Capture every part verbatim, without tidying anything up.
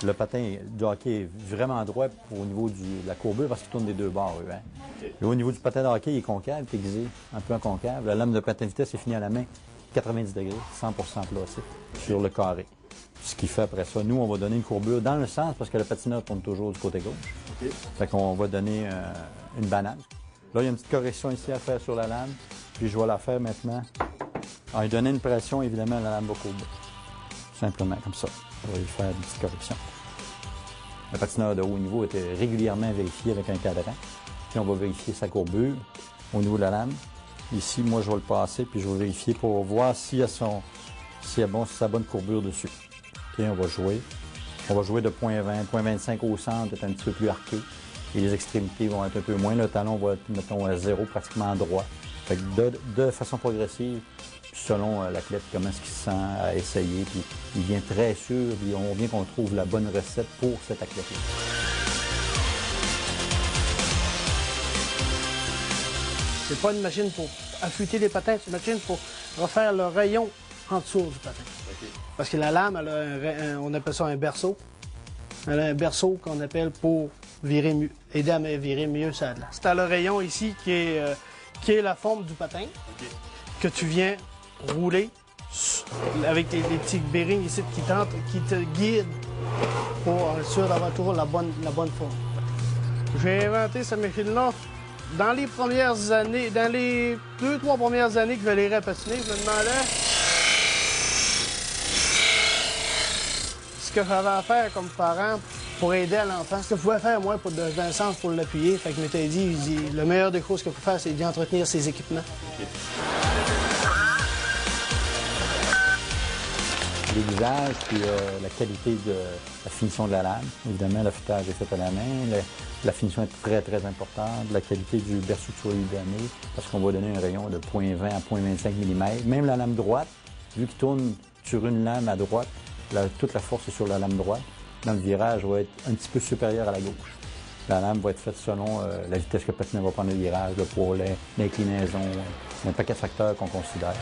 Le patin du hockey est vraiment droit au niveau du, de la courbure parce qu'il tourne des deux bords. Hein. Okay. Et au niveau du patin de hockey, il est concave, il est aiguisé, un peu en concave. La lame de patin de vitesse est finie à la main, quatre-vingt-dix degrés, cent pour cent placé sur le carré. Ce qui fait après ça, nous, on va donner une courbure dans le sens parce que le patineur tourne toujours du côté gauche. Okay. Fait qu'on va donner euh, une banane. Là, il y a une petite correction ici à faire sur la lame. Puis je vais la faire maintenant en lui donnant une pression, évidemment, la lame va courber. Simplement, comme ça. On va lui faire une petite correction. Le patineur de haut niveau était régulièrement vérifié avec un cadran. Puis on va vérifier sa courbure au niveau de la lame. Ici, moi, je vais le passer, puis je vais vérifier pour voir s'il y a, son, s'il y a bon, sa bonne courbure dessus. OK, on va jouer. On va jouer de point vingt, point vingt-cinq au centre, est un petit peu plus arqué. Et les extrémités vont être un peu moins. Le talon va être, mettons, à zéro, pratiquement droit. Fait que de, de façon progressive, selon euh, l'athlète, comment est-ce qu'il se sent à essayer, puis il vient très sûr, puis on vient qu'on trouve la bonne recette pour cet athlète-là. C'est pas une machine pour affûter les patins, c'est une machine pour refaire le rayon en dessous du patin. Okay. Parce que la lame, elle a un, un, on appelle ça un berceau. Elle a un berceau qu'on appelle pour virer mieux, aider à virer mieux sa glace. C'est le rayon ici qui est, euh, qui est la forme du patin, okay, que tu viens rouler avec les, les petits bearings ici qui, tentent, qui te guident pour être sûr d'avoir toujours la bonne, la bonne forme. J'ai inventé cette machine-là dans les premières années, dans les deux, trois premières années que je l'ai patiner, je me demandais ce que j'avais à faire comme parent pour aider à l'enfant. Ce que je pouvais faire, moi, pour, dans un sens, pour l'appuyer. Fait que je m'étais dit, dit, le meilleur des choses que je peux faire, c'est d'entretenir ses équipements. Okay. L'aiguisage, puis euh, la qualité de la finition de la lame. Évidemment, l'affûtage est fait à la main. Le, la finition est très, très importante. La qualité du berceau que tu vas lui donner, parce qu'on va donner un rayon de point vingt à point vingt-cinq millimètres. Même la lame droite, vu qu'il tourne sur une lame à droite, la, toute la force est sur la lame droite. Dans le virage, va être un petit peu supérieur à la gauche. La lame va être faite selon euh, la vitesse que le patineur va prendre le virage, le poids, l'inclinaison, un paquet de facteurs qu'on considère.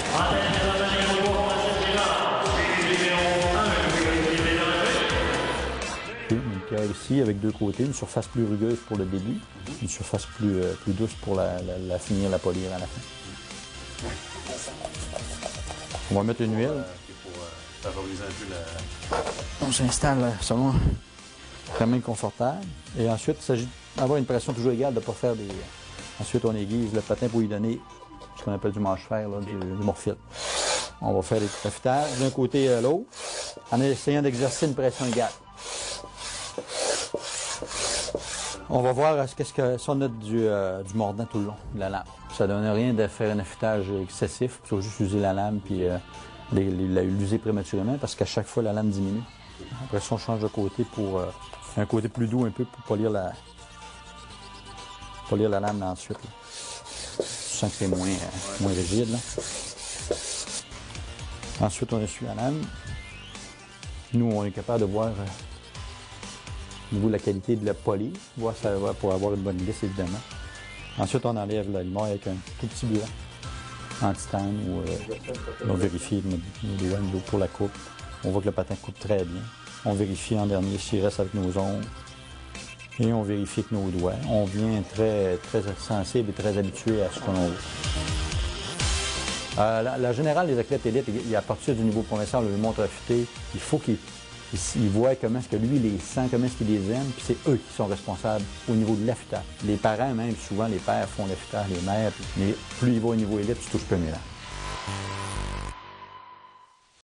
Une pierre ici avec deux côtés, une surface plus rugueuse pour le début, une surface plus, euh, plus douce pour la, la, la finir, la polir à la fin. On va mettre une huile. Pour favoriser un peu la... On s'installe selon vraiment confortable. Et ensuite, il s'agit d'avoir une pression toujours égale, de ne pas faire des... Ensuite, on aiguise le patin pour lui donner ce qu'on appelle du manche-fer, du, du morphile. On va faire des petits affûtages d'un côté à l'autre en essayant d'exercer une pression égale. On va voir ce que si on a du, euh, du mordant tout le long de la lame. Ça ne donne rien de faire un affûtage excessif. Il faut juste user la lame puis euh, l'user prématurément parce qu'à chaque fois, la lame diminue. Après ça, on change de côté pour euh, un côté plus doux un peu pour polir la, polir la lame là, ensuite. Là. Je sens que c'est moins, euh, moins rigide. Là. Ensuite, on essuie la lame. Nous, on est capable de voir... Euh, au niveau de la qualité de la polie, voir ça va pour avoir une bonne glisse, évidemment. Ensuite, on enlève l'aliment avec un tout petit blanc en titane ou euh, on vérifie nos doigts pour la coupe. On voit que le patin coupe très bien. On vérifie en dernier s'il reste avec nos ongles. Et on vérifie avec nos doigts. On vient très, très sensible et très habitué à ce qu'on veut. Euh, la, la générale des athlètes élites, à partir du niveau provincial, on lui montre affûté. Il faut qu'il il voit comment est-ce que lui les sent, comment est-ce qu'il les aime, puis c'est eux qui sont responsables au niveau de l'affûtage. Les parents, même, souvent, les pères font l'affûtage, les mères, mais plus il va au niveau élite, tu touches plus mieux là.